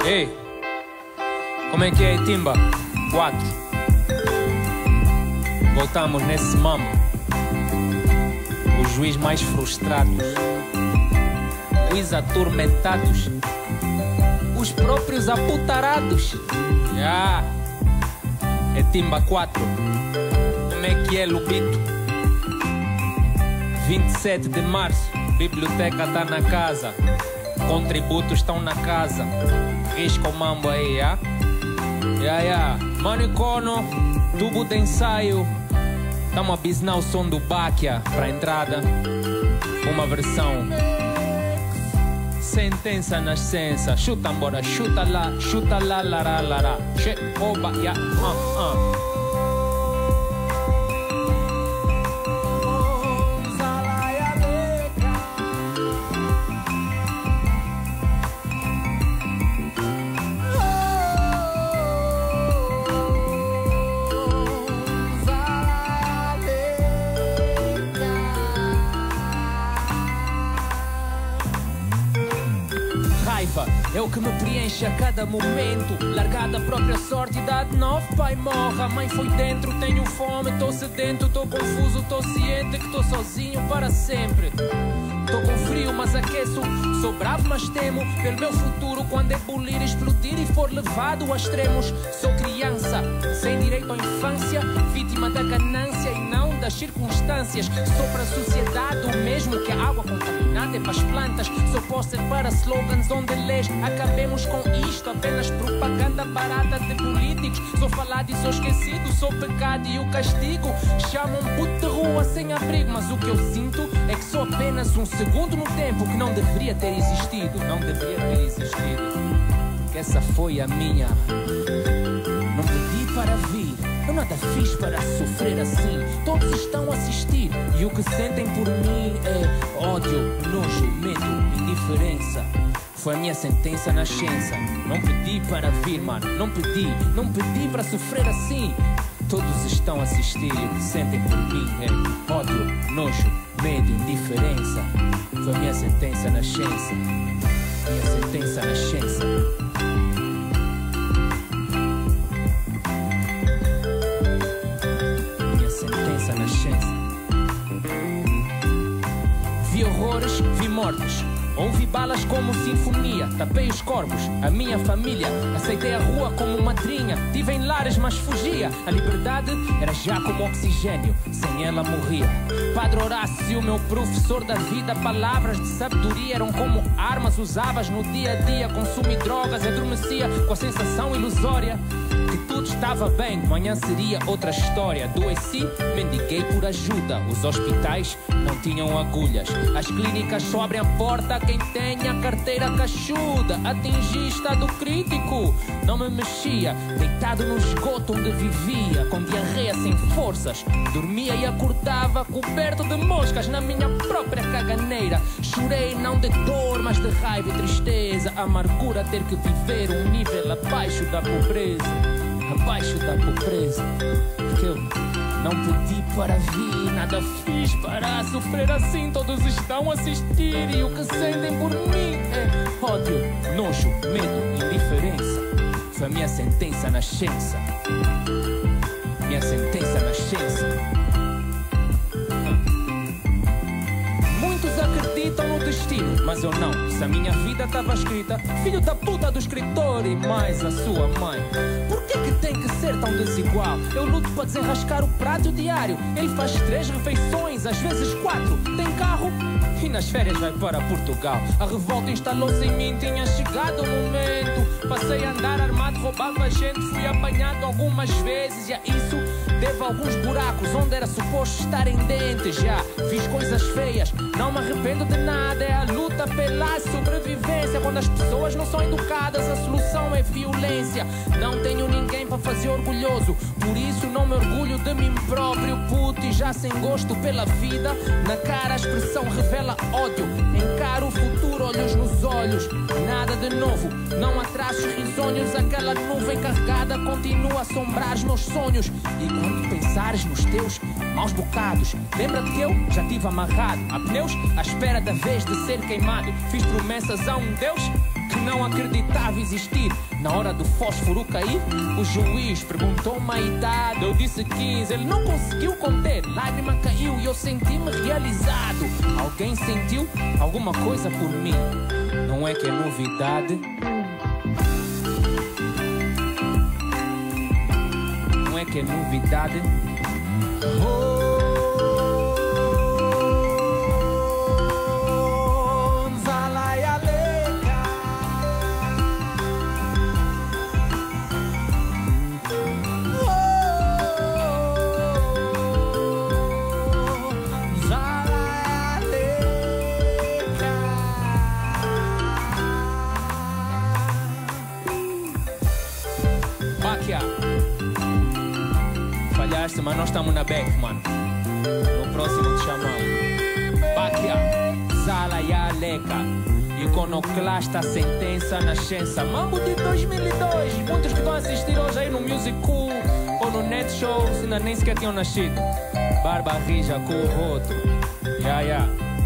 Ei, como é que é, Timba? 4. Voltamos nesse mamo. Os juiz mais frustrados, os atormentados, os próprios aputarados. É Timba 4. Como é que é, Lubito? 27 de março, biblioteca tá na casa, contributos estão na casa. Risca o mambo aí, Mano Icono, tubo de ensaio. Tamo a bisnar o som do Báquia pra entrada. Uma versão. Sentença nascença. Chuta embora, chuta lá, lará. Che, oba, é o que me preenche a cada momento. Largada a própria sorte, idade 9, pai morre. A mãe foi dentro, tenho fome, tô sedento, tô confuso, tô ciente que tô sozinho para sempre. Tô com frio, mas aqueço. Sou bravo, mas temo pelo meu futuro quando ebulir, explodir e for levado a extremos. Sou criança, sem direito à infância, vítima da ganância e não das circunstâncias. Sou para a sociedade o mesmo que a água contaminada é para as plantas. Sou póster para slogans onde lês acabemos com isto, apenas propaganda barata de políticos. Sou falado e sou esquecido, sou pecado e o castigo. Chamam-me puto de rua sem abrigo, mas o que eu sinto é que sou apenas um segundo no tempo que não deveria ter existido. Não deveria ter existido, porque essa foi a minha. Não pedi para vir, eu nada fiz para sofrer assim. Todos estão a assistir e o que sentem por mim é ódio, nojo, medo, indiferença. Foi a minha sentença na ciência. Não pedi para vir, mano, não pedi para sofrer assim. Todos estão a assistir e o que sentem por mim é ódio, nojo, medo, indiferença. Foi a minha sentença na ciência. Minha sentença na ciência. Minha sentença na ciência. Vi horrores, vi mortes. Ouvi balas como sinfonia, tapei os corpos, a minha família. Aceitei a rua como madrinha, tive em lares mas fugia. A liberdade era já como oxigênio, sem ela morria. Padre Horácio, meu professor da vida, palavras de sabedoria eram como armas usavas no dia a dia. Consumi drogas, adormecia com a sensação ilusória que tudo estava bem, manhã seria outra história. Adoeci, mendiguei por ajuda. Os hospitais não tinham agulhas, as clínicas só abrem a porta a quem tem a carteira cachuda. Atingi estado crítico, não me mexia, deitado no esgoto onde vivia, com diarreia sem forças. Dormia e acordava coberto de moscas na minha própria caganeira. Chorei não de dor, mas de raiva e tristeza. Amargura ter que viver um nível abaixo da pobreza. Abaixo da pobreza. Porque eu não pedi para vir, nada fiz para sofrer assim. Todos estão a assistir e o que sentem por mim é ódio, nojo, medo, indiferença. Foi a minha sentença na ciência. Minha sentença na ciência. Muitos acreditam no destino, mas eu não. Se a minha vida estava escrita, filho da puta do escritor e mais a sua mãe. Por que tem que ser tão desigual? Eu luto para desenrascar o prato diário. Ele faz 3 refeições, às vezes 4. Tem carro e nas férias vai para Portugal. A revolta instalou-se em mim, tinha chegado o momento. Passei a andar armado, roubava gente. Fui apanhado algumas vezes e a isso devo alguns buracos onde era suposto estar em dentes. Já fiz coisas feias, não me arrependo de nada. É a luta pela sobrevivência. Quando as pessoas não são educadas, a solução é violência. Não tenho ninguém para fazer orgulhoso, por isso não me orgulho de mim próprio. Puto e já sem gosto pela vida, na cara a expressão revela ódio. Encaro o futuro, olhos nos olhos. Nada de novo, não há traços risonhos. Aquela nuvem carregada continua a assombrar os meus sonhos. E quando pensares nos teus maus bocados, lembra-te que eu já tive amarrado a pneus à espera da vez de ser queimado. Fiz promessas a um Deus que não acreditava existir. Na hora do fósforo cair, o juiz perguntou-me a idade. Eu disse 15, ele não conseguiu conter. Lágrima caiu e eu senti-me realizado. Alguém sentiu alguma coisa por mim? Não é que é novidade? Não é que é novidade? Falhaste, mas nós estamos na back, mano. No próximo te chamamos. Bakia, Zala e Aleka. Iconoclasta, sentença, nascença. Mambo de 2002. Muitos que estão a assistir hoje aí no Music Cool ou no Net Show ainda nem sequer tinham nascido. Barba rija com o roto. Ya.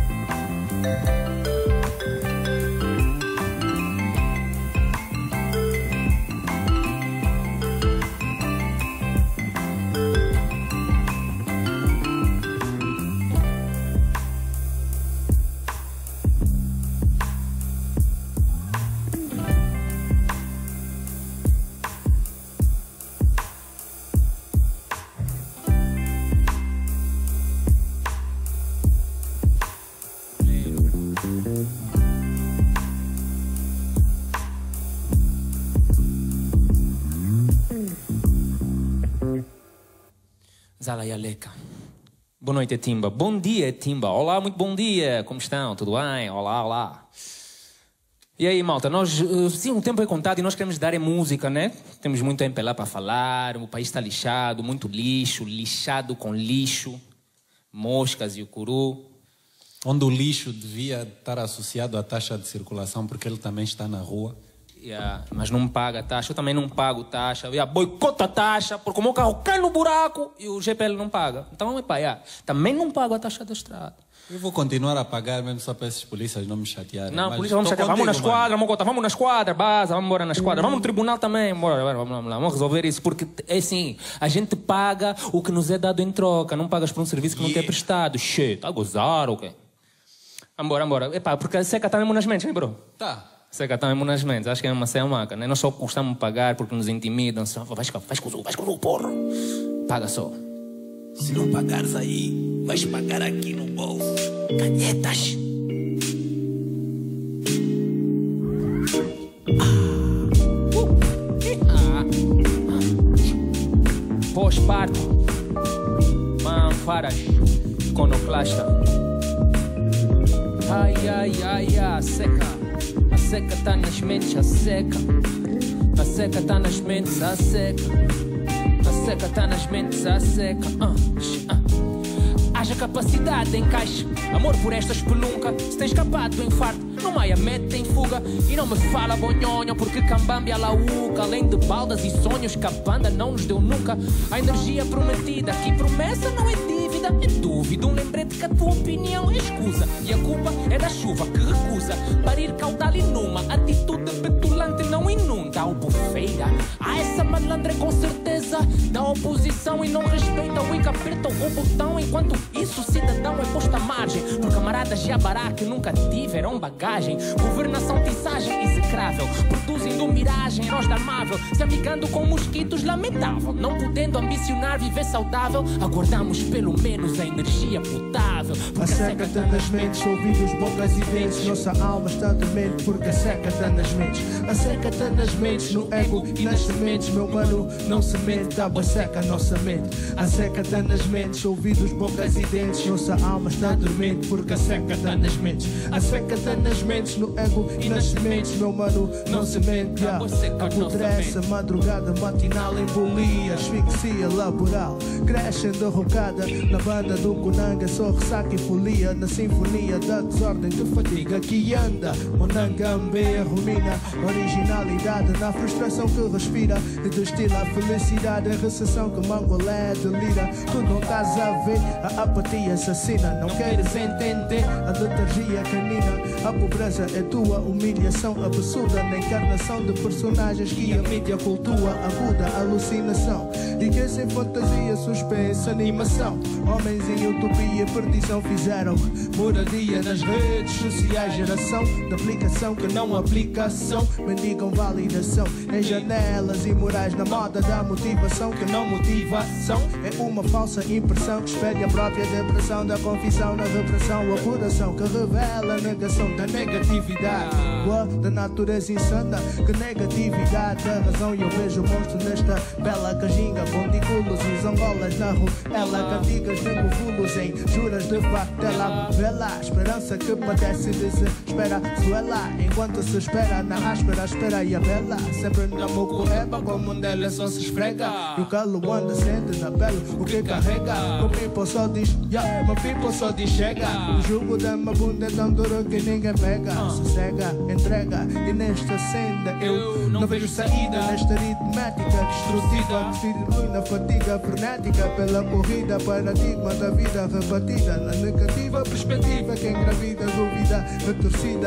Zala e Aleka. Boa noite, Timba. Bom dia, Timba. Olá, muito bom dia. Como estão? Tudo bem? Olá. E aí, malta, nós, sim, um tempo é contado e nós queremos dar música, né? Temos muito tempo lá para falar, o país está lixado, muito lixo, lixado com lixo, moscas e o curu. Onde o lixo devia estar associado à taxa de circulação, porque ele também está na rua. Mas não paga taxa, eu também não pago taxa. Boicota a taxa, porque o meu carro cai no buraco e o GPL não paga. Então, também não pago a taxa da estrada. Eu vou continuar a pagar mesmo só para esses polícias não me chatearem. Não, polícia vamos chatear. Vamos na esquadra, vamos na esquadra, base, vamos embora na esquadra. Vamos no tribunal também, vamos resolver isso. Porque é assim, a gente paga o que nos é dado em troca, não pagas por um serviço que não te é prestado. Che, tá a gozar ou quê? Vambora. Porque a seca está mesmo nas mentes, né, bro? Tá. Seca está mesmo nas mentes, acho que é uma maca, né? Nós só gostamos de pagar porque nos intimidam. Vais com o porra. Paga só. Se não pagares aí, vais pagar aqui no bolso. Canhetas. Pós-parto. Manfaras. Iconoclasta. Ai, a seca. A seca tá nas mentes, a seca. A seca tá nas mentes, a seca. A seca tá nas mentes, a seca. Haja capacidade de encaixe, amor por esta espelunca. Se tens escapado do infarto, no Maia mete em fuga. E não me fala bonhonho, porque cambambe a lauca. Além de baldas e sonhos que a banda não nos deu nunca. A energia prometida, que promessa não é dívida. É dúvida, um lembrete que a tua opinião é escusa. E a culpa é da chuva que recusa parir caudal e numa atitude petulante não inunda a albufeira. Há essa malandra com certeza da oposição e não respeita o que aperta o botão. Enquanto isso o cidadão é posto à margem por camaradas jabará que nunca tiveram bagagem. Governação tisagem execrável, produzindo miragem, heróis da Marvel, se amigando com mosquitos, lamentável. Não podendo ambicionar viver saudável, aguardamos pelo menos a energia potável. A seca está nas mentes, ouvidos, bocas e dentes. Nossa alma está demente porque a seca está nas mentes. A seca está nas mentes, no ego e nas sementes. Meu mano, não se mente, água seca a nossa mente. A seca está nas mentes, ouvidos, bocas e dentes. Nossa alma está dormente porque a seca está nas mentes. A seca está nas mentes, no ego e nas sementes. Meu mano, não se mente. Apodrece, madrugada matinal, embolia, asfixia laboral. Crescem derrocada na banda do Kunanga, só ressaca saque e folia na sinfonia da desordem de fadiga que anda. Monangambe rumina originalidade na frustração que respira e destila a felicidade, a recessão que Mangolé delira. Tu não estás a ver a apatia assassina, não queres entender a letargia canina. A pobreza é tua humilhação absurda na encarnação de personagens que a mídia cultua, aguda alucinação e que sem fantasia suspensa animação. Homens em utopia e perdição fizeram moradia nas redes sociais, geração de aplicação que não aplicação, mendigam validação em janelas imorais na moda da motivação que não motivação. É uma falsa impressão que espelha a própria depressão da confissão na repressão, a coração que revela a negação da negatividade, da natureza insana, que negatividade da razão. E eu vejo o monstro nesta bela cajinga, pontículos e zangolas na rua, ela cantigas de covulos em juras de factela, vela a esperança que padece desespera, suela enquanto se espera na áspera espera e a vela sempre na mocorreba, como um dela só se esfrega e o calo anda sente na pele o que carrega. O people só diz, my people só diz chega. O jugo da minha bunda é tão duro que ninguém pega. Sossega, entrega e nesta senda eu não vejo saída. Nesta aritmética destrutiva distribui na fatiga frenética pela corrida, paradigma da vida rebatida na negativa perspectiva que engravida, dúvida retorcida.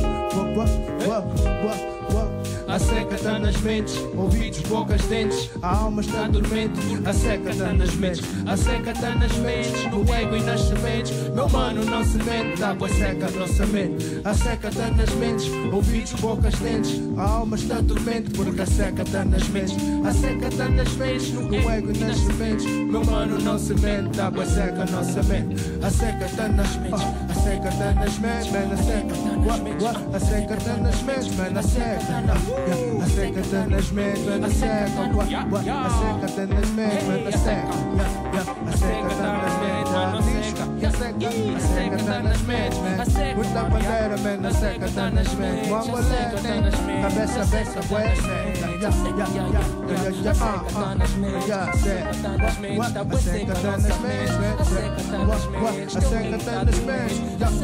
A seca está nas mentes, ouvidos, bocas, dentes. A alma está dormente, a seca está nas mentes. A seca está nas mentes, no ego e nas sementes. Meu mano não se mente, a água seca a nossa mente. A seca está nas mentes, ouvidos, bocas, dentes. A alma está dormente porque a seca está nas mentes. A seca está nas mentes, no ego e nas sementes. Meu mano não se mente, a água seca a nossa mente. A seca está nas mentes, a seca está nas mentes, man, a seca. A seca está nas mentes, man, a seca. A seca está nas mentes, man, a seca. A seca está nas mentes, man, a seca. A seca está nas mentes, man, a seca. A seca está nas mentes, man. Muita bandeira, man, a seca está nas mentes. Mangolé tem cabeça, cabeça, bué, seca. A seca está nas mentes, man. A seca está nas mentes, man. A seca está nas mentes,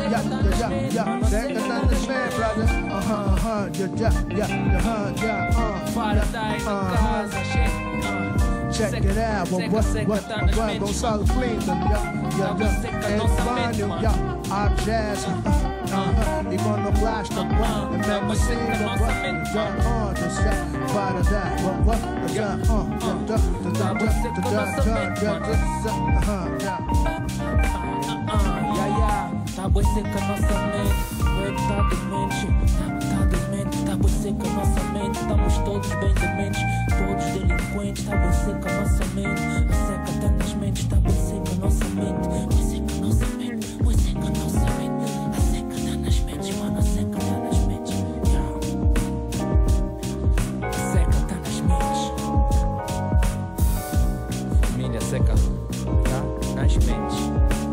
brother. Faraday na casa, check it out, what Gonçalo Clinton, Edvânio, Jazz, Iconoclasta, mesmo assim, Faraday, tá boi seca nossa mente, o ego tá demente, tá demente, tá boi seca nossa mente, estamos todos bem dementes, todos delinquentes, tá boi seca nossa mente, a seca tá nas mentes, tá boi seca nossa mente, boi seca nossa mente, boi seca nossa mente, a seca tá nas mentes, mano, a seca tá nas mentes, a seca tá nas mentes, família seca tá nas mentes.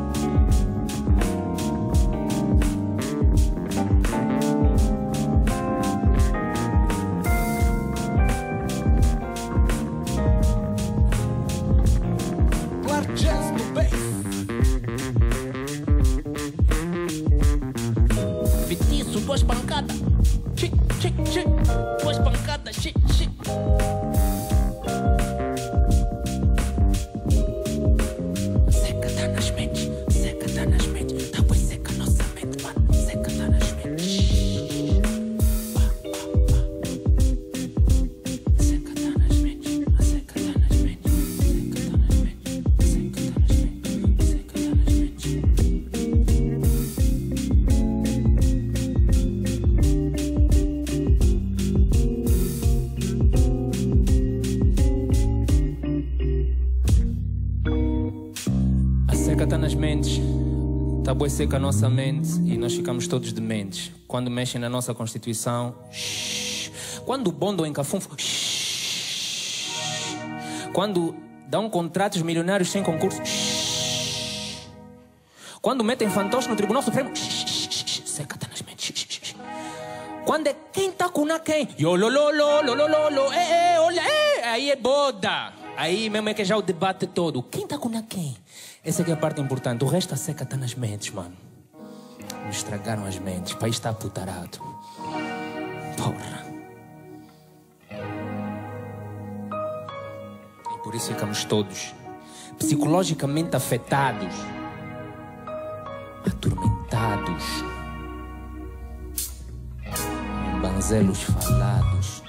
Duas pancadas, chic, chic, chic. Duas pancadas, chic, chic. Seca tá nas mentes, seca tá nas mentes. Tá boi seca nossa mente, mano. Seca tá nas mentes. Seca tá nas mentes, a seca tá nas mentes. Seca tá nas mentes, seca tá nas mentes. Seca tá nas mentes. Tá nas mentes, tá boi seca a nossa mente e nós ficamos todos dementes. Quando mexem na nossa Constituição, quando bondam em cafunfo, quando dão contratos milionários sem concurso, quando metem fantoches no Tribunal Supremo, seca tá nas mentes. Quando é quem tá com quem, yo lo, olha, aí é boda. Aí mesmo é que é já o debate todo. Quem tá com quem? Essa aqui é a parte importante. O resto a seca tá nas mentes, mano. Me estragaram as mentes. O país está aputarado. Porra. E por isso ficamos todos psicologicamente afetados, atormentados, em banzelos falados.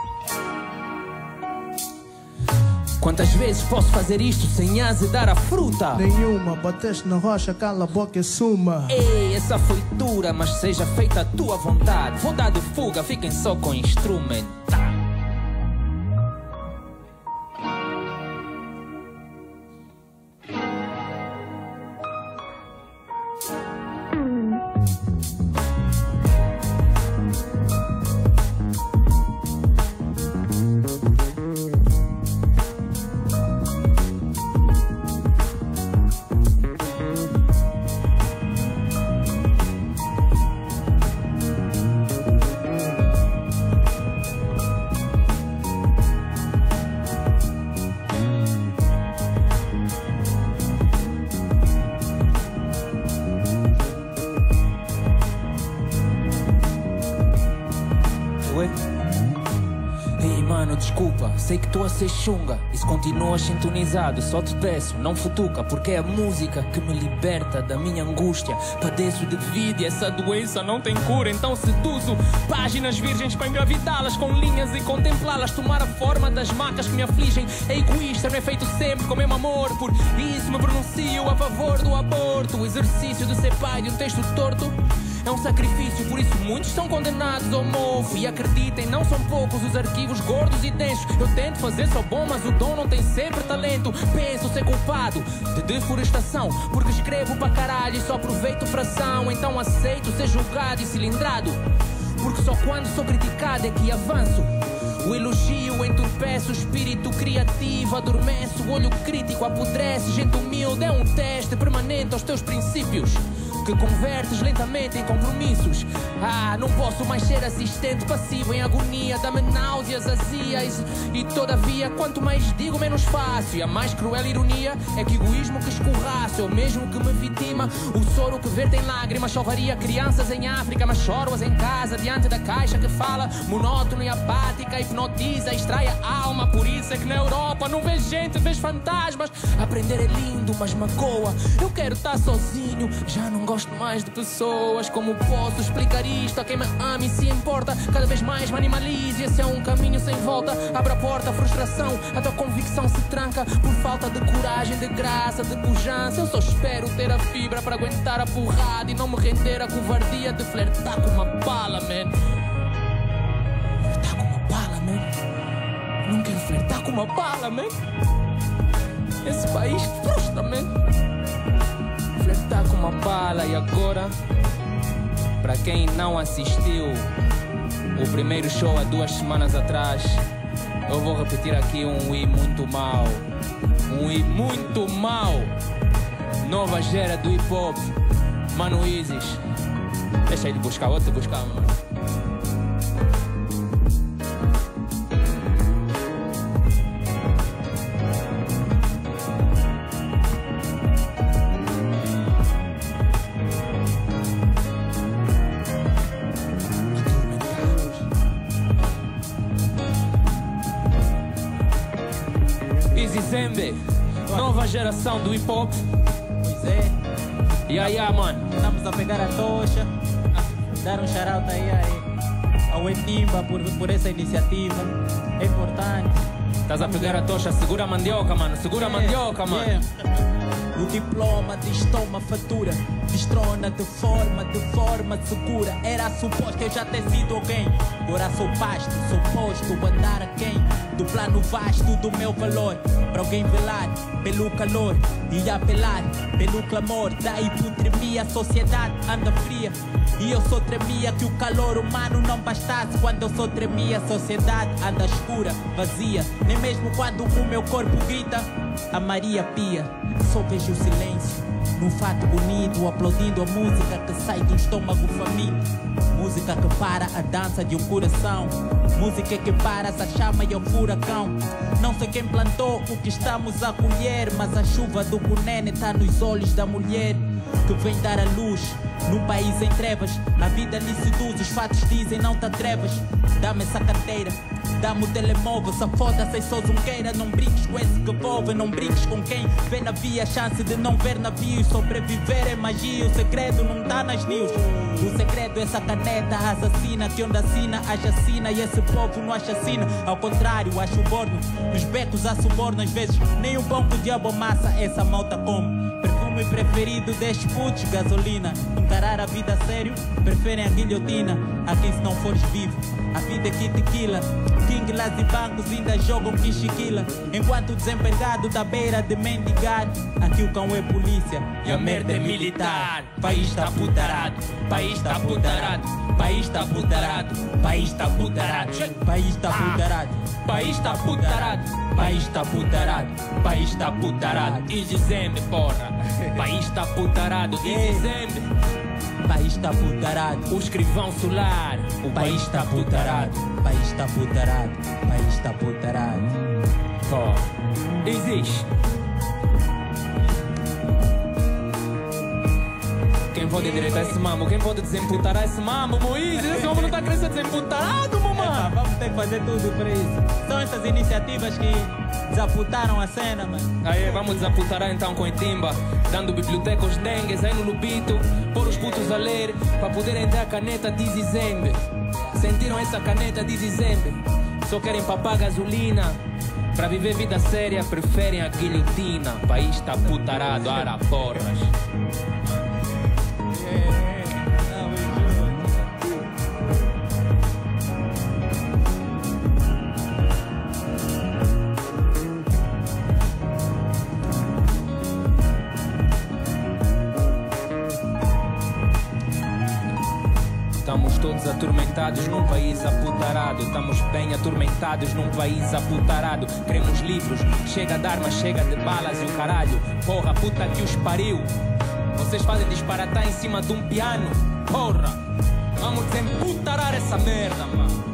Quantas vezes posso fazer isto sem azedar a fruta? Nenhuma, bateste na rocha, cala a boca e suma. Ei, essa foi dura, mas seja feita a tua vontade. Vou dar de fuga, fiquem só com instrumental. Ei, mano, desculpa, sei que estou a ser chunga. E se continuas sintonizado, só te peço, não futuca, porque é a música que me liberta da minha angústia. Padeço de vida e essa doença não tem cura, então seduzo páginas virgens para engravidá-las com linhas e contemplá-las tomar a forma das macas que me afligem. É egoísta, não é feito sempre com o mesmo amor. Por isso me pronuncio a favor do aborto. O exercício de ser pai de um texto torto é um sacrifício, por isso muitos estão condenados ao mofo. E acreditem, não são poucos os arquivos gordos e densos. Eu tento fazer só bom, mas o dom não tem sempre talento. Penso ser culpado de deforestação, porque escrevo pra caralho e só aproveito fração. Então aceito ser julgado e cilindrado, porque só quando sou criticado é que avanço. O elogio entorpece o espírito criativo, adormece o olho crítico, apodrece. Gente humilde é um teste permanente aos teus princípios, que convertes lentamente em compromissos. Não posso mais ser assistente passivo em agonia. Dá-me náuseas, azias. E todavia, quanto mais digo, menos faço. E a mais cruel ironia é que o egoísmo que escorraço é o mesmo que me vitima. O soro que verte em lágrimas salvaria crianças em África, mas choro-as em casa diante da caixa que fala monótona e apática, hipnotiza, extrai a alma. Por isso é que na Europa não vês gente, vês fantasmas. Aprender é lindo, mas magoa. Eu quero estar sozinho, já não gosto mais de pessoas. Como posso explicar isto a quem me ama e se importa? Cada vez mais me animalizo e esse é um caminho sem volta. Abre a porta, a frustração, a tua convicção se tranca por falta de coragem, de graça, de pujança. Eu só espero ter a fibra para aguentar a porrada e não me render à covardia de flertar com uma bala, man. Flertar com uma bala, man. Não quero flertar com uma bala, man. Esse país frustra, man. Flertar com uma bala. E agora, para quem não assistiu o primeiro show há 2 semanas atrás, eu vou repetir aqui um i muito mau. Um i muito mau. Nova gera do hip hop, Mano Isis. Deixa ele buscar, outro buscar, mano. Zembe, nova geração do hip hop. Pois é. Mano. Estamos a pegar a tocha, dar um shout aí ao Etimba por essa iniciativa. É importante. Estás a pegar a tocha, segura a mandioca, mano. Segura a mandioca, mano. O diploma destoma a fatura, destrona de forma segura. Era suposto eu já ter sido alguém, agora sou pasto, sou posto a andar aquém do plano vasto do meu valor. Para alguém velar pelo calor e apelar pelo clamor da hipotermia. A sociedade anda fria e eu só tremia que o calor humano não bastasse. Quando eu só tremia, a sociedade anda escura, vazia. Nem mesmo quando o meu corpo grita a Maria Pia, só vejo o silêncio num fato bonito, aplaudindo a música que sai de um estômago faminto. Música que para a dança de um coração, música que para essa chama e o furacão. Não sei quem plantou o que estamos a colher, mas a chuva do Cunene está nos olhos da mulher que vem dar a luz num país em trevas. A vida lhe seduz, os fatos dizem não te atrevas. Dá-me essa carteira, dá-me o telemóvel, só foda-se, sou zunqueira. Não brinques com esse que envolve, não brinques com quem vê na via. Chance de não ver navios, sobreviver é magia. O segredo não tá nas news, o segredo é essa caneta assassina que onde assina a chacina. E esse povo não assassina, ao contrário, acho bordo. Nos becos há suborno, às vezes nem um pão que o diabo amassa, essa malta come. Perfume preferido destes putos, gasolina. Encarar a vida a sério, preferem a guilhotina. Aqui se não fores vivo, a vida é que tequila. Tinglas e bancos ainda jogam quichiquila. Enquanto o desempregado da beira de mendigar, aqui o cão é polícia e a merda é militar. País tá putarado, país tá putarado, país tá putarado, país tá putarado, país tá putarado, país tá putarado, país tá putarado, país tá putarado. Easy Zembe, porra. País tá putarado, Easy Zembe. País tá putarado, O escrivão solar. o país tá putarado, país tá putarado, país tá putarado. Oh. Existe. Quem pode endireitar esse mambo? Quem pode desemputar esse mambo, Moisés? Esse homem não tá querendo ser desemputado, mamãe. Vamos ter que fazer tudo para isso. São essas iniciativas que desaputaram a cena, mano. Aí, vamos desaputarar então com Itimba, dando biblioteca aos dengues aí no Lubito, pôr os putos a ler, para poderem ter a caneta de Zizembe. Sentiram essa caneta de Zizembe? Só querem papar gasolina, para viver vida séria preferem a guilhotina. País tá putarado, ara porras. Estamos todos atormentados num país aputarado. Estamos bem atormentados num país aputarado. Queremos livros, chega de armas, chega de balas e o caralho. Porra, puta que os pariu. Vocês fazem disparatar em cima de um piano. Porra, vamos desemputarar essa merda, mano.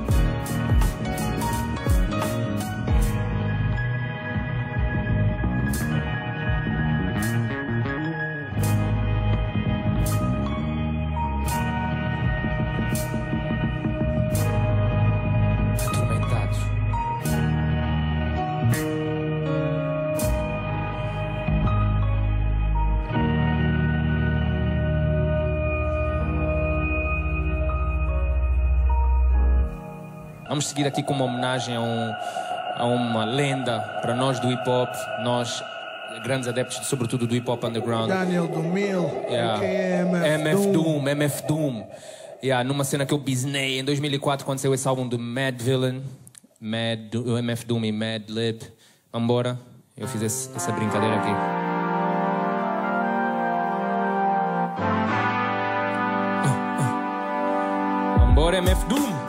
Vamos seguir aqui com uma homenagem a uma lenda para nós do hip-hop, nós grandes adeptos sobretudo do hip-hop underground. Daniel do Mil, MF Doom. Numa cena que eu bisnei em 2004 quando saiu esse álbum do Mad Villain, o MF Doom e Mad Lib. Vambora, eu fiz essa brincadeira aqui. Vambora, MF Doom.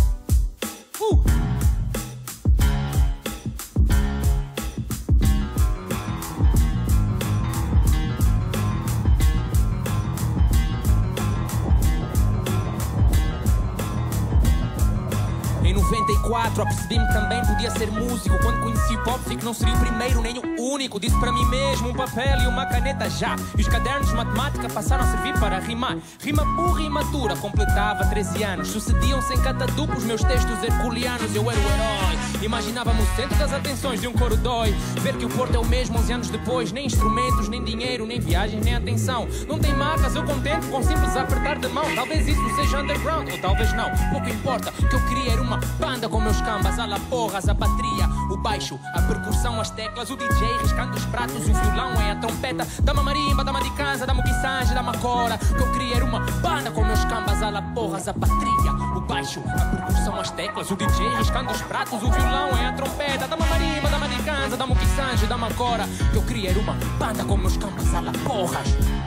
Em 94 apercebi-me também podia ser músico. Quando conheci o pop vi que não seria o primeiro nem o único. Disse para mim mesmo um papel e uma caneta já. E os cadernos de matemática passaram a servir para rimar. Rima burra e imatura, completava 13 anos. Sucediam-se em catadupa os meus textos herculeanos. Eu era o herói, imaginava-me o centro das atenções de um coro dói. Ver que o Porto é o mesmo 11 anos depois. Nem instrumentos, nem dinheiro, nem viagens, nem atenção. Não tem marcas, eu contento com simples apertar de mão. Talvez isso seja underground, ou talvez não. Pouco importa, o que eu queria era uma banda com meus cambas, a la porras, a bateria, o baixo, a percussão, as teclas, o DJ riscando os pratos, o violão é a trompeta. Dá-me a marimba, dá-me a dicanza, dá-me o quisange, dá-me a cora. O que eu queria era uma banda com meus cambas, a la porras, a bateria, o baixo, a percussão, as teclas, o DJ riscando os pratos, o violão é a trompeta. Dá-me a marimba, dá-me a dicanza, dá-me o quisange, dá-me a cora. O que eu queria era uma banda com meus cambas, a la porras.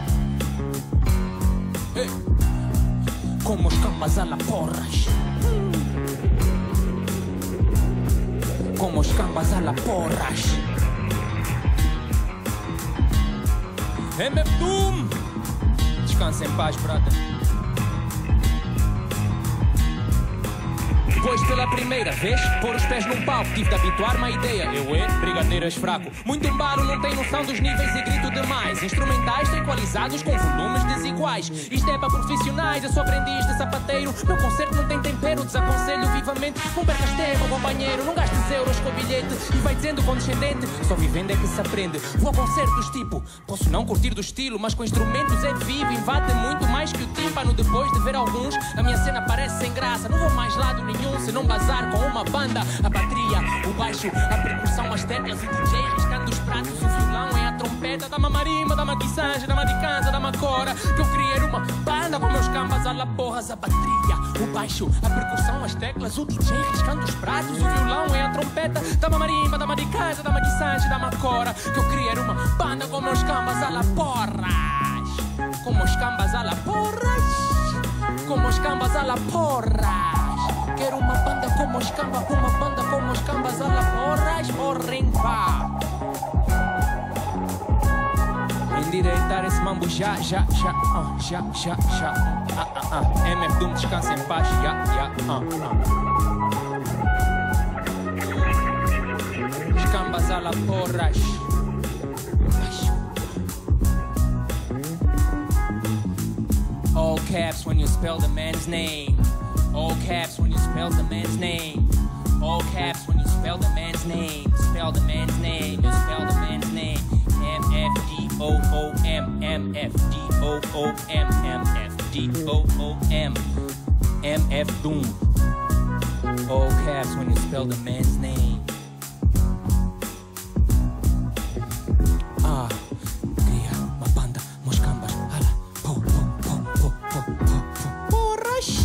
Com meus cambas, a la porras. Como os cambas a la porras. MF Doom. Descansa em paz, brother. Depois pela primeira vez, pôr os pés num palco, tive de habituar-me à ideia. Eu brigadeiras fraco. Muito embalo, não tem noção dos níveis e grito demais. Instrumentais equalizados com volumes desiguais. Isto é para profissionais, eu sou aprendiz de sapateiro. Meu concerto não tem tempero, desaconselho vivamente. Não percas tempo, companheiro, não gastes euros com bilhete. E vai dizendo condescendente, só vivendo é que se aprende. Vou a concertos tipo, posso não curtir do estilo, mas com instrumentos é vivo, invade muito mais que o tímpano. Depois de ver alguns, a minha cena parece sem graça. Não vou mais lado nenhum se não bazar com uma banda. A bateria, o baixo, a percussão, as teclas, o DJ riscando os pratos, o violão é a trompeta. Dá-me a marimba, dá-me a guisanje, dá-me a dicança, dá-me a cora. Que eu criei uma banda com meus cambas a la porras. A bateria, o baixo, a percussão, as teclas, o DJ riscando os pratos, o violão é a trompeta. Dá-me a marimba, dá-me a dicança, dá-me a guisanje, dá-me a cora. Que eu criei uma banda com meus cambas a la porras. Com meus cambas a la porras. Com meus cambas a la porras. Quero uma banda como os cambas, uma banda como os cambas a la porras, porrimpa. Endireitar esse mambo já. MF Doom, descansa em paz, Os cambas a la porras. All caps when you spell the man's name. All caps when you spell the man's name. All caps when you spell the man's name. Spell the man's name. You spell the man's name. MFDOOM. MFDOOM. MFDOOM. MF Doom. All caps when you spell the man's name. Cria uma banda, meus cambas, ala, porras.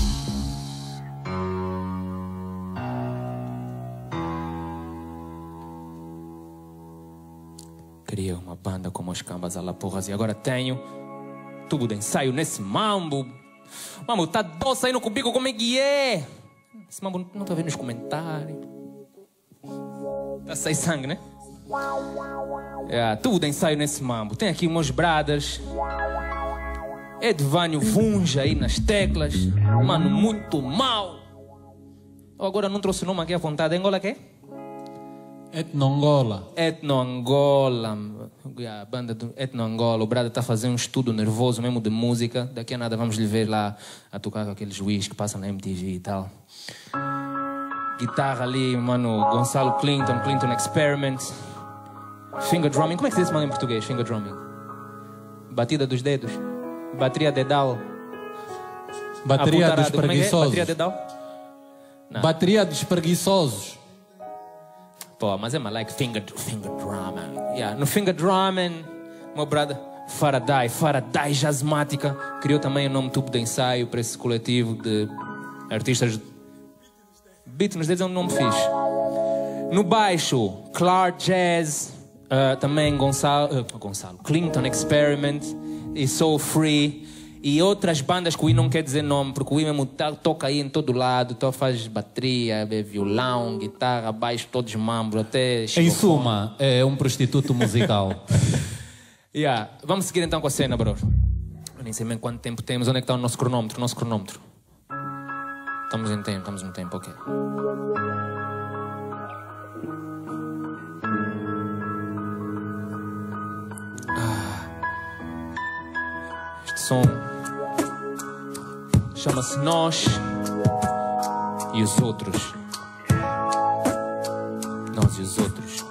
Cria uma banda como os cambas a la porras. E agora tenho tubo de ensaio nesse mambo. Mambo, tá doce aí no cubico, como é que é? Esse mambo não tá vendo nos comentários. Tá sem sangue, né? Tudo de ensaio nesse mambo. Tem aqui meus brothers. Edvânio Vunja aí nas teclas. Mano, muito mal. Eu agora não trouxe o nome aqui à vontade. Angola quê? Etno-Angola. Etno-Angola. A banda do Etno-Angola. O brother tá fazendo um estudo nervoso mesmo de música. Daqui a nada vamos lhe ver lá a tocar com aqueles juízes que passam na MTV e tal. Guitarra ali, mano, Gonçalo Clinton Experiment. Finger drumming. Como é que se diz esse mano em português? Finger drumming. Batida dos dedos. Bateria dedal. Bateria dos preguiçosos. Bateria dedal? Não. Bateria dos preguiçosos. Pô, mas é mais like finger drumming. No finger drumming, meu brother Faraday Jazzmática, criou também o nome Tubo de Ensaio para esse coletivo de artistas. Beat nos dedos é um nome fixe. No baixo, Clark Jazz, também Gonçalo Clinton Experiment e Soul Free. E outras bandas que o I não quer dizer nome, porque o I mesmo toca aí em todo lado, faz bateria, violão, guitarra, baixo, todos membros, até... Em suma, é um prostituto musical. Vamos seguir então com a cena, bro. Eu nem sei bem quanto tempo temos. Onde é que está o nosso cronômetro? Estamos no tempo, ok. Este som chama-se Nós e os Outros. Nós e os Outros.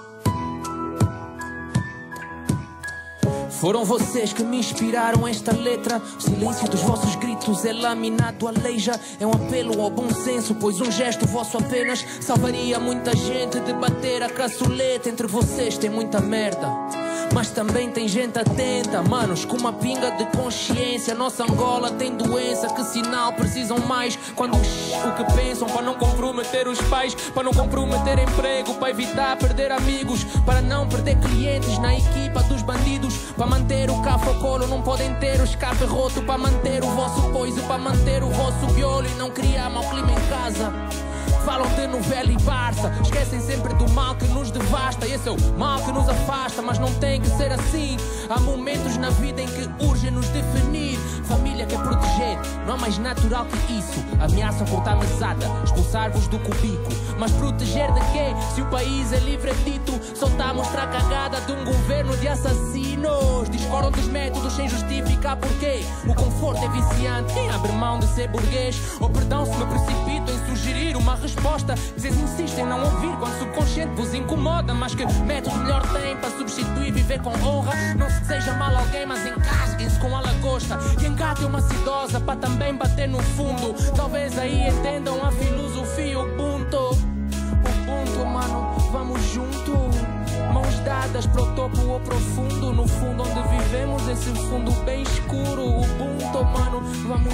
Foram vocês que me inspiraram esta letra. O silêncio dos vossos gritos é laminado a leija. É um apelo ao bom senso, pois um gesto vosso apenas salvaria muita gente de bater a caçuleta. Entre vocês tem muita merda, mas também tem gente atenta, manos, com uma pinga de consciência. Nossa Angola tem doença, que sinal precisam mais? Quando o que pensam, para não comprometer os pais, para não comprometer emprego, para evitar perder amigos, para não perder clientes na equipa dos bandidos. Para manter o cafocolo não podem ter o escape roto, para manter o vosso poise, para manter o vosso violo e não criar mau clima em casa. Falam de novela e Barça, esquecem sempre do mal que nos devasta. esse é o mal que nos afasta, mas não tem que ser assim. Há momentos na vida em que urge nos definir. Família quer proteger, não há mais natural que isso. Ameaçam cortar mesada, expulsar-vos do cubico. Mas proteger de quê? Se o país é livre é dito. Só está a mostrar a cagada de um governo de assassinos. Discordam dos métodos sem justificar porquê. O conforto é viciante, quem abre mão de ser burguês? Ou perdão se me precipito em sugerir uma resposta. Vocês insistem em não ouvir quando o subconsciente vos incomoda. Mas que método melhor tem para substituir viver com honra? Não se deseja mal a alguém, mas encasguem-se com a lagosta. E engatem uma acidosa para também bater no fundo. Talvez aí entendam a filosofia Ubuntu. Ubuntu, mano, vamos junto. Mãos dadas para o topo ou profundo. No fundo onde vivemos, esse fundo bem escuro. Ubuntu, mano, vamos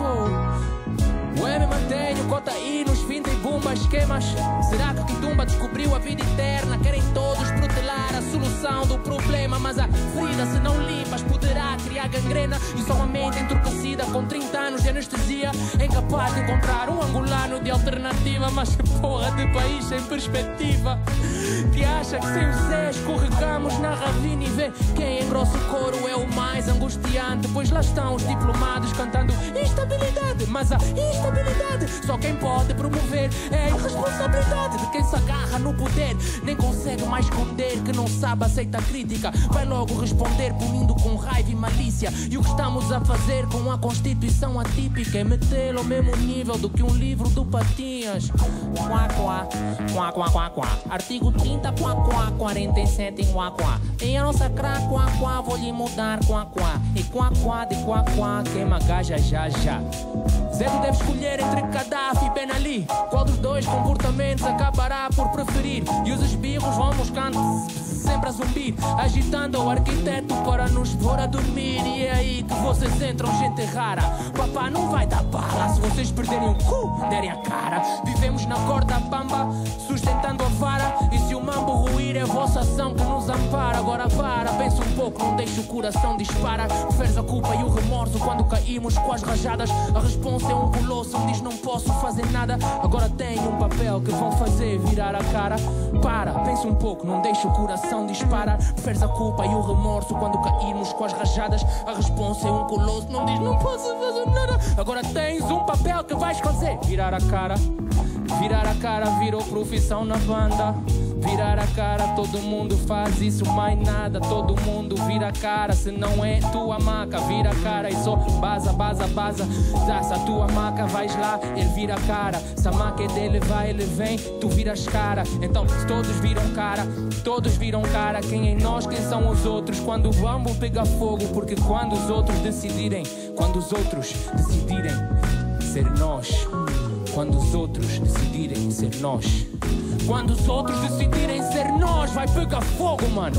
junto. O M mantenho, cota I nos finta e bomba esquemas. Será que Kitumba descobriu a vida eterna? Querem todos protelar a solução do problema. Mas a ferida, se não limpas, poderá criar gangrena. E só uma mente entorpecida com 30 anos de anestesia é incapaz de encontrar um angolano de alternativa. Mas porra de país sem perspectiva, que acha que sem o Zé escorregamos na ravina. E vê quem engrossa o coro é o mais angustiante. Pois lá estão os diplomados cantando instabilidade. Mas a instabilidade só quem pode promover é a irresponsabilidade de quem se agarra no poder. Nem consegue mais esconder que não sabe aceitar crítica. Vai logo responder punindo com raiva e malícia. E o que estamos a fazer com a Constituição atípica é metê-lo ao mesmo nível do que um livro do Patinhas. Quá, quá, quá, quá, quá, quá. Artigo 30, quá, quá, 47 em quá, quá. Em a nossa crá, quá, quá, vou lhe mudar, quá, quá. E quá, quá, de quá, quá, queima gaja, já, já. Zero deve escolher entre Gaddafi e Ben Ali. Qual dos dois comportamentos acabará por preferir? E os esbirros vão buscando sempre a zumbir, agitando o arquiteto para nos pôr a dormir. E é aí que vocês entram, gente rara. Papá não vai dar bala se vocês perderem o cu, derem a cara. Vivemos na corda bamba, sustentando a vara. E se o mambo ruir é a vossa ação que nos ampara. Agora para, pensa um pouco, não deixe o coração disparar. Preferes a culpa e o remorso quando caímos com as rajadas. A responsa é um colosso, diz não posso fazer nada. Agora tenho um papel que vão fazer virar a cara. Para, pensa um pouco, não deixe o coração disparar. Preferes a culpa e o remorso quando cairmos com as rajadas. A responsa é um colosso, não diz não posso fazer nada. Agora tens um papel que vais fazer virar a cara. Virar a cara virou profissão na banda. Virar a cara, todo mundo faz isso, mais nada. Todo mundo vira a cara, se não é tua maca. Vira a cara e só baza, baza, baza. Se a tua maca vais lá, ele vira a cara. Se a maca é dele vai, ele vem, tu viras cara. Então se todos viram cara, todos viram cara. Quem é nós, quem são os outros? Quando o bambu pega fogo, porque quando os outros decidirem, quando os outros decidirem ser nós, quando os outros decidirem ser nós, quando os outros decidirem ser nós, vai pegar fogo, mano.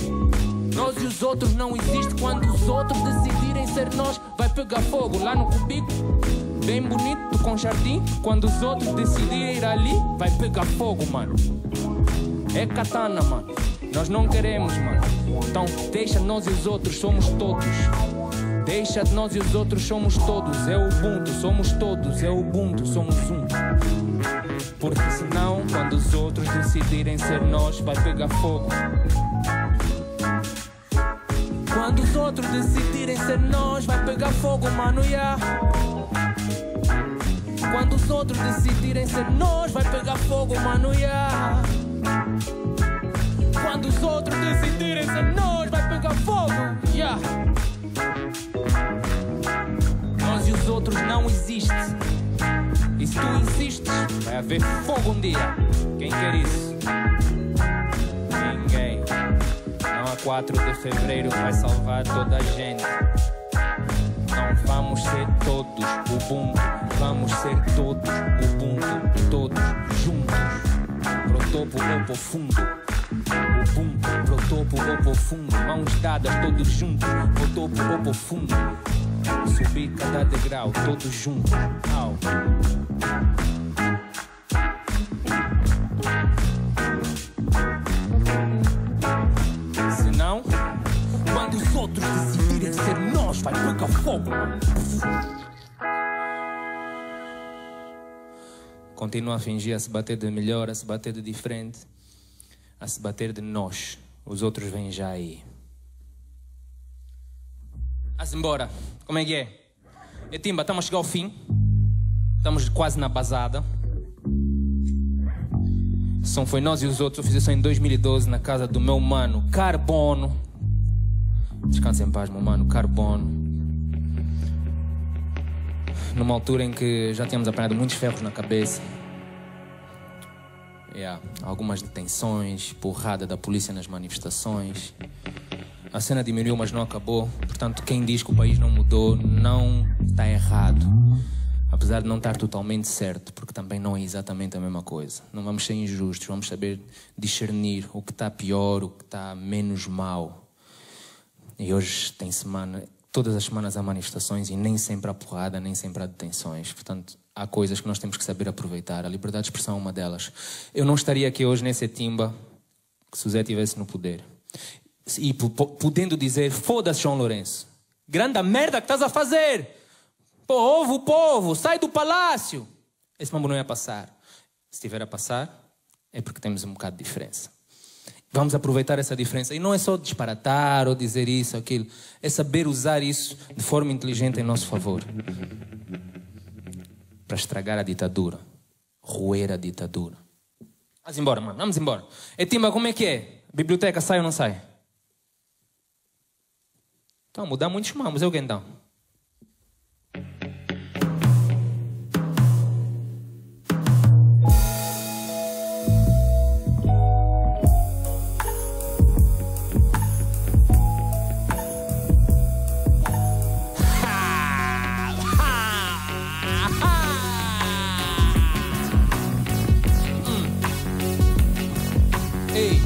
Nós e os outros não existe. Quando os outros decidirem ser nós, vai pegar fogo. Lá no cubico, bem bonito, com jardim. Quando os outros decidirem ir ali, vai pegar fogo, mano. É katana, mano. Nós não queremos, mano. Então deixa nós e os outros, somos todos. Deixa de nós e os outros, somos todos. É o Ubuntu, somos todos. É o Ubuntu, somos um. Porque senão, quando os outros decidirem ser nós, vai pegar fogo. Quando os outros decidirem ser nós, vai pegar fogo, mano, yeah. Quando os outros decidirem ser nós, vai pegar fogo, mano, yeah. Quando os outros decidirem ser nós, vai pegar fogo, yeah. Nós e os outros não existem. E se tu insistes, vai haver fogo um dia. Quem quer isso? Ninguém. Não há 4 de fevereiro vai salvar toda a gente. Não vamos ser todos Ubuntu. Vamos ser todos Ubuntu. Todos juntos. Pro topo ou pro fundo. Ubuntu. Pro topo ou pro fundo. Mãos dadas todos juntos. Pro topo ou pro fundo. Subir cada degrau, todos juntos. Au. Senão, quando os outros decidirem ser nós, vai pegar fogo. Continua a fingir, a se bater de melhor, a se bater de diferente. a se bater de nós. Os outros vêm já aí. Vamos embora. Como é que é? E Timba, estamos a chegar ao fim. Estamos quase na basada. O som foi nós e os outros. Eu fiz isso em 2012 na casa do meu mano Carbono. Descansa em paz, meu mano Carbono. Numa altura em que já tínhamos apanhado muitos ferros na cabeça. Algumas detenções, porrada da polícia nas manifestações. A cena diminuiu, mas não acabou. Portanto, quem diz que o país não mudou não está errado. Apesar de não estar totalmente certo, porque também não é exatamente a mesma coisa. Não vamos ser injustos, vamos saber discernir o que está pior, o que está menos mal. E hoje tem semana, todas as semanas há manifestações e nem sempre há porrada, nem sempre há detenções. Portanto, há coisas que nós temos que saber aproveitar. A liberdade de expressão é uma delas. Eu não estaria aqui hoje nesse Timba se o Zé estivesse no poder. E podendo dizer, foda-se João Lourenço, grande merda que estás a fazer. Povo, sai do palácio. Esse mambo não ia passar. Se estiver a passar, é porque temos um bocado de diferença. Vamos aproveitar essa diferença. E não é só disparatar ou dizer isso, aquilo. É saber usar isso de forma inteligente em nosso favor. Para estragar a ditadura. Roer a ditadura. Vamos embora, mano. Vamos embora. E Timba, como é que é? Biblioteca sai ou não sai? Então, mudar muitos mamos. É o que então? Ei,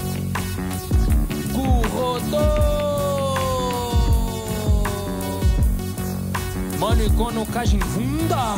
mano, e quando cagem funda.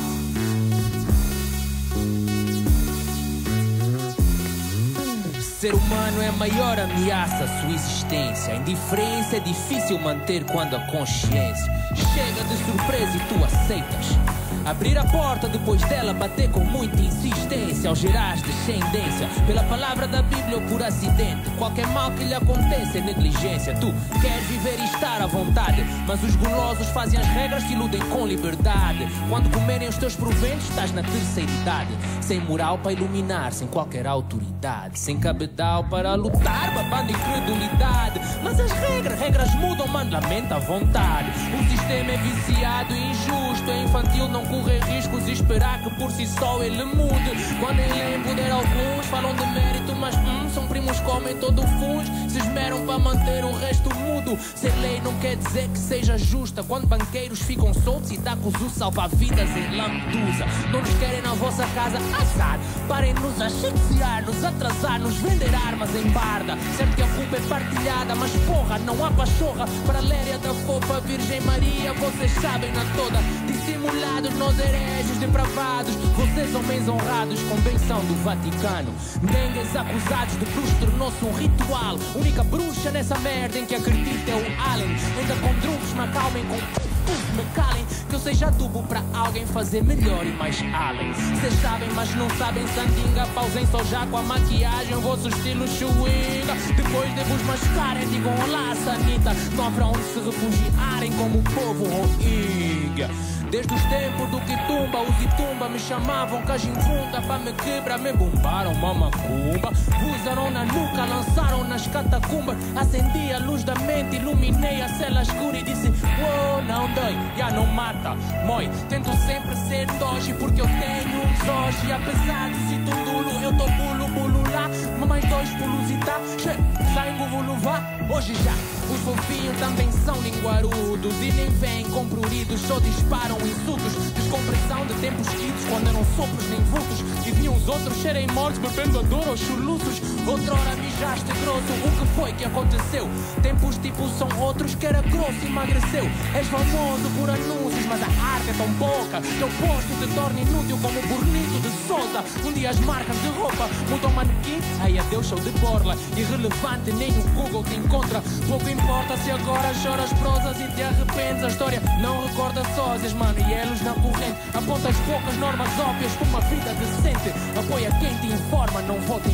Ser humano é a maior ameaça à sua existência. A indiferença é difícil manter quando a consciência chega de surpresa e tu aceitas. Abrir a porta depois dela bater com muita insistência. Ao gerar descendência pela palavra da Bíblia ou por acidente. Qualquer mal que lhe aconteça é negligência. Tu queres viver e estar à vontade, mas os gulosos fazem as regras que iludem com liberdade. Quando comerem os teus proventos estás na terceira idade. Sem moral para iluminar, sem qualquer autoridade. Sem cabedal para lutar, babando incredulidade. Mas as regras mudam, mano, lamenta a vontade. O sistema é viciado e injusto. É infantil não correr riscos e esperar que por si só ele mude. Quando ele é em poder alguns falam de mérito, mas são primos, comem todo o funs. Se esmeram para manter o resto mudo. Ser lei não quer dizer que seja justa. Quando banqueiros ficam soltos e tacos o salva-vidas em Lampedusa. Não nos querem na vossa casa, azar. Parem-nos a asfixiar, nos atrasar, nos vender armas em barda. Certo que a culpa é partilhada, mas porra, não há pachorra para a léria da fofa Virgem Maria. Vocês sabem na toda, dissimulados nós hereges depravados. Vocês homens honrados com benção do Vaticano. Dengues acusados de bruxo tornou-se um ritual. Única bruxa nessa merda em que acredita é o Allen. Ainda com drunks me acalmem, com me calem, que eu seja adubo para alguém fazer melhor e mais além. Vocês sabem, mas não sabem, Sandinga. Pausem só já com a maquiagem, o vosso estilo chuinga. Depois de vos mascarem, digam olá, Sanita. Não haverá onde se refugiarem como o povo rohingya. Desde os tempos do Quitumba, os Itumba me chamavam Cajinfunda. Para me quebrar, me bombaram, mamacumba. Usaram na nuca, lançaram nas catacumbas. Acendi a luz da mente, iluminei a cela escura e disse: oh, não dói, já não mata, moi. Tento sempre ser doge porque eu tenho um zoge. E apesar de se tundulo, eu tô bulo lá. Mamãe dois pulos e tá, sai bulo vá. Hoje já, os fofinhos também são linguarudos. E nem vêm com pruridos, só disparam insultos. Descompressão de tempos quitos, quando eram sopros nem vultos. E vinham os outros serem mortos, bebendo a dor aos chuluços. Outrora mijaste grosso, o que foi que aconteceu? Tempos tipo são outros, que era grosso e emagreceu. És famoso por anúncios, mas a arte é tão pouca que o posto te torna inútil como o Bonito de Sousa. Um dia as marcas de roupa mudam manequim, aí adeus show de borla. Irrelevante, nem o Google te encontra. Pouco importa se agora choras prosas e te arrependes. A história não recorda sósias, mano, e elos na corrente. Apontas poucas normas óbvias para uma vida decente. Apoia quem te informa, não vota em quem te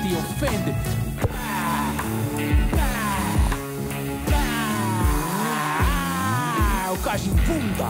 te ofende. O Cajimbunda.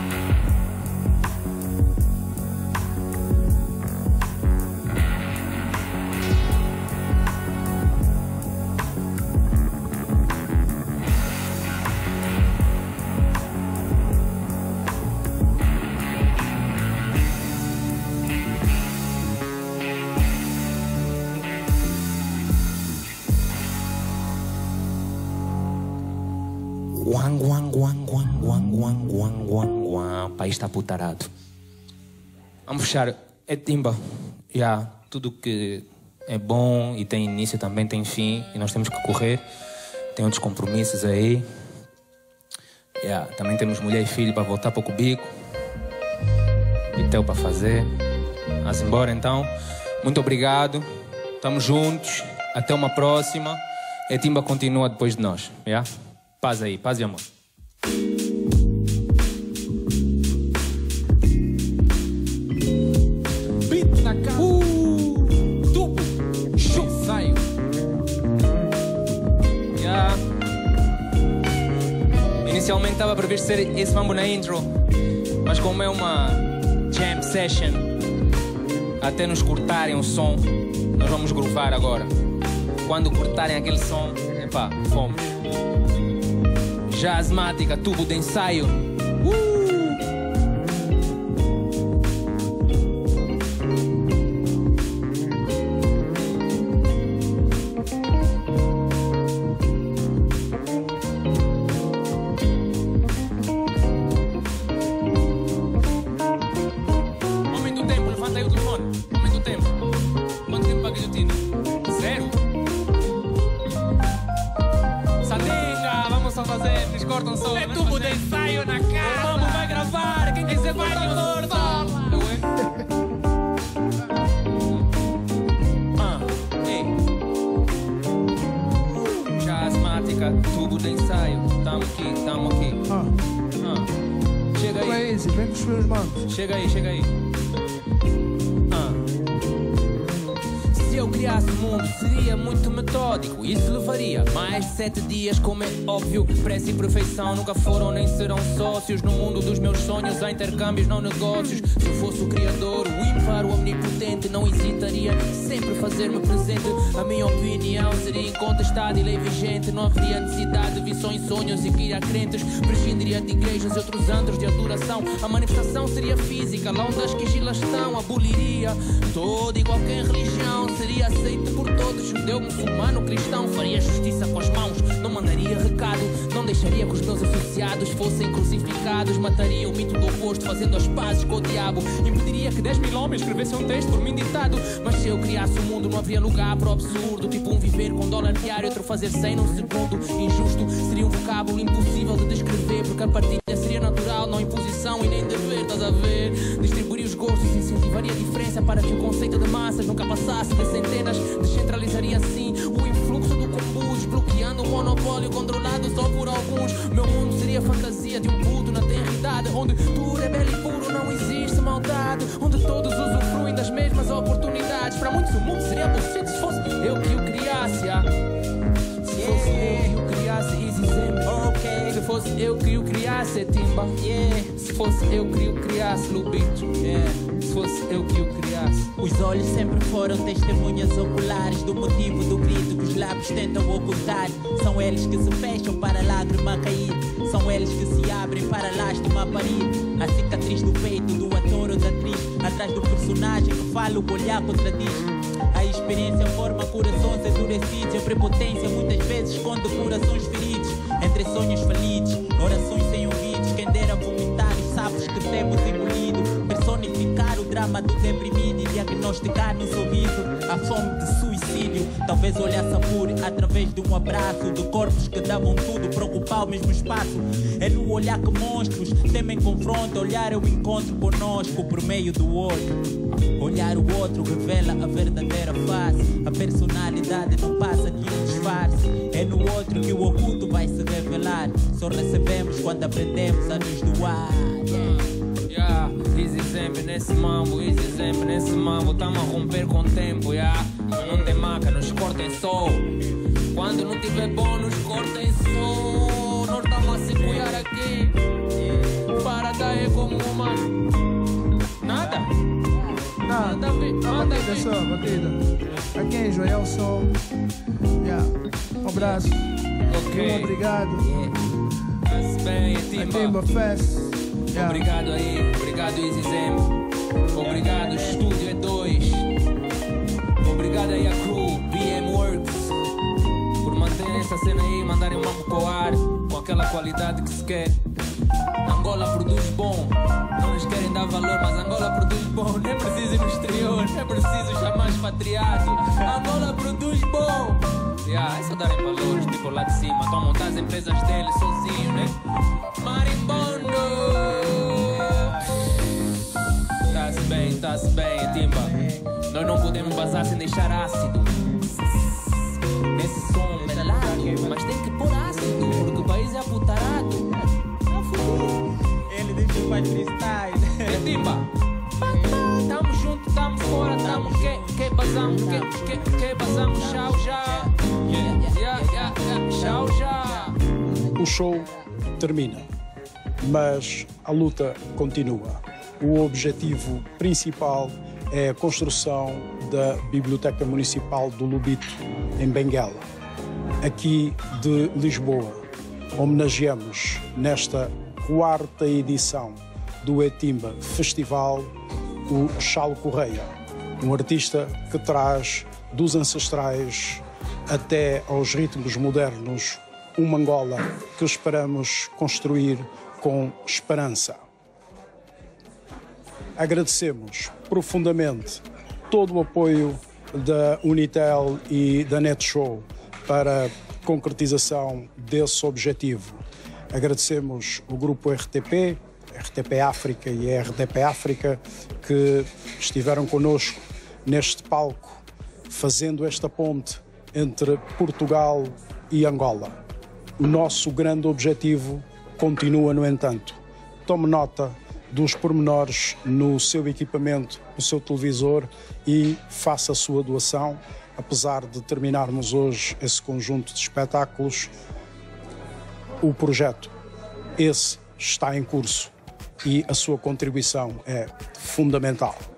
O país está putarado. Vamos fechar. É timba. Tudo que é bom e tem início também tem fim. E nós temos que correr. Tem outros compromissos aí. Também temos mulher e filho para voltar para o cubico. Vitel para fazer. Vamos embora então. Muito obrigado. Estamos juntos. Até uma próxima. É timba continua depois de nós. Paz aí, paz e amor. Beat na casa. Tubo. Ensaio. Inicialmente estava previsto ser esse mambo na intro, mas como é uma jam session, até nos cortarem o som, nós vamos groovar agora. Quando cortarem aquele som, fomos. Jazzmática, tubo de ensaio. Homem do tempo, levanta aí o telefone. Homem do tempo. Quanto tempo para guilhotina? 0. Sadinga, vamos só fazer, nos cortam só. É tubo de ensaio na casa. O mambo vai gravar, quem quiser vai na torta. Jazzmática, tubo de ensaio. Tamo aqui. Chega aí. Crazy, vem com os meus manos. Chega aí. Se eu criasse o mundo, seria muito metódico. Isso levaria mais de 7 dias, como é óbvio. Pressa e perfeição nunca foram nem serão sócios. No mundo dos meus sonhos há intercâmbios, não negócios. Se eu fosse o criador, o ímpar, o omnipotente, não hesitaria sempre fazer-me presente. A minha opinião seria incontestada e lei vigente. Não haveria necessidade de visões, sonhos e criar crentes. Prescindiria de igrejas e outros antros de adoração. A manifestação seria física, lá onde as quigilas estão. Aboliria toda e qualquer religião. Seria aceito por todos, judeu, muçulmano, cristão. Faria justiça com as mãos, não mandaria recado. Não deixaria que os meus associados fossem crucificados. Mataria o mito do oposto, fazendo as pazes com o diabo. Impediria que 10 mil homens escrevessem um texto por mim ditado. Mas se eu criasse o mundo, não havia lugar para o absurdo. Tipo um viver com dólar diário, outro fazer 100 num segundo. Injusto, seria um vocábulo impossível de descrever. Porque a partilha seria natural, não imposição e nem dever, estás a ver? Distribuiria os gostos, incentivaria a diferença para que o conceito de massas nunca passasse de centenas. Descentralizaria assim o influxo do combo, desbloqueando o monopólio controlado só por alguns. Meu mundo seria a fantasia de um puto na tenridade, onde tudo é belo e puro, não existe maldade, onde todos usufruem das mesmas oportunidades. Para muitos o mundo seria bullshit se fosse eu que o criasse. Se fosse eu que o criasse, easy zembe. Okay. Se fosse eu que o criasse, timba. Se fosse eu que o criasse, lubito. Se fosse eu que o criasse. Os olhos sempre foram testemunhas oculares do motivo do grito que os lábios tentam ocultar. São eles que se fecham para a lágrima cair. São eles que se abrem para a lástima parir. A cicatriz do peito do ator ou da atriz, atrás do personagem que fala o olhar contradiz. A experiência forma corações endurecidos. A prepotência muitas vezes esconde corações feridos. Entre sonhos falidos, orações sem ouvidos. Quem dera vomitar os sapos que temos engolido. Personificar o drama do deprimido e diagnosticar no sorriso a fome de suicídio. Talvez olhasse a pura através de um abraço, de corpos que davam tudo para ocupar o mesmo espaço. É no olhar que monstros temem confronto. Olhar é o encontro conosco por meio do olho. Olhar o outro revela a verdadeira face. A personalidade não passa de um disfarce. É no outro que o oculto vai se revelar. Só recebemos quando aprendemos a nos doar. Easy sempre nesse mambo, easy sempre nesse mambo. Tamo a romper com o tempo, mas não tem maca só. Quando não tiver bom, nos cortem só. Nós estamos a se cuidar aqui. Para daí como humano. Nada. Nada a ver. Manda Batida ver. só, batida. Aqui em Joelson. Yeah. Um abraço. Ok. Obrigado. Faz bem, A Timba. Timba Fest. Yeah. Obrigado aí. Obrigado, Easy Zem. Obrigado, Estúdio E2. Obrigado aí a crew, BM Works. Por manter essa cena aí, mandarem um mambo pro ar. Com aquela qualidade que se quer. Angola produz bom. Não nos querem dar valor, mas Angola produz bom. Nem preciso ir no exterior, nem preciso chamar expatriado. Angola produz bom. É só darem valores, tipo lá de cima. Estão a montar as empresas deles sozinho, né? Marimbondo. Tá-se bem, Timba. Nós não podemos vazar sem deixar ácido. Nesse som melado, mas tem que pôr ácido, porque o país é aputarado. Ele diz que faz freestyle. É Timba. Tamo junto, tamo fora, tamo que basamos, que basamos, tchau já. Tchau já. O show termina, mas a luta continua. O objetivo principal é a construção da Biblioteca Municipal do Lubito, em Benguela. Aqui de Lisboa, homenageamos nesta 4ª edição do Etimba Festival o Chalo Correia, um artista que traz dos ancestrais até aos ritmos modernos uma Angola que esperamos construir com esperança. Agradecemos profundamente todo o apoio da Unitel e da Netshow para a concretização desse objetivo. Agradecemos o grupo RTP, RTP África e a RDP África, que estiveram connosco neste palco, fazendo esta ponte entre Portugal e Angola. O nosso grande objetivo continua, no entanto. Tome nota dos pormenores no seu equipamento, no seu televisor e faça a sua doação. Apesar de terminarmos hoje esse conjunto de espetáculos, o projeto, esse está em curso e a sua contribuição é fundamental.